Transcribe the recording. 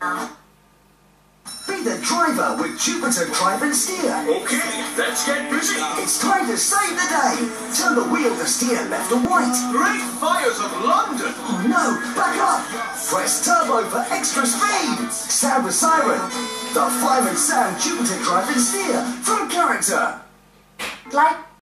Be the driver with Jupiter Drive and Steer. Okay, let's get busy. It's time to save the day. Turn the wheel to steer left or right. Great fires of London. Oh no, back up. Press turbo for extra speed. Sound the siren. The Fireman Sam Jupiter Drive and Steer from Character. Like